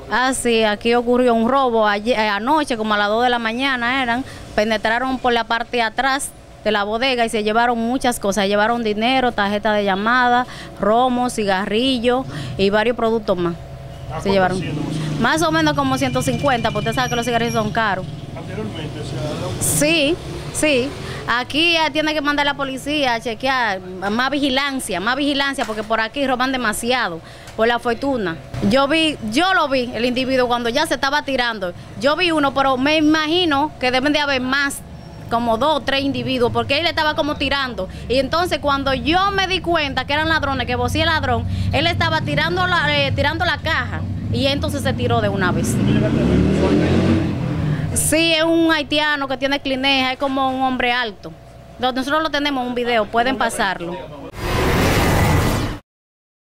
Ah, sí, aquí ocurrió un robo anoche, como a las 2 de la mañana eran, penetraron por la parte de atrás de la bodega y se llevaron muchas cosas, se llevaron dinero, tarjeta de llamada, romo, cigarrillos y varios productos más. Se llevaron más o menos como 150, porque usted sabe que los cigarrillos son caros. ¿Anteriormente se ha dado? Sí, sí. Aquí tiene que mandar la policía a chequear más vigilancia, porque por aquí roban demasiado, por la fortuna. Yo lo vi, el individuo cuando ya se estaba tirando. Yo vi uno, pero me imagino que deben de haber más, como 2 o 3 individuos, porque él estaba como tirando. Y entonces cuando yo me di cuenta que eran ladrones, que vocía el ladrón, él estaba tirando la caja y entonces se tiró de una vez. Sí, es un haitiano que tiene clineja, es como un hombre alto. Nosotros lo tenemos en un video, pueden pasarlo.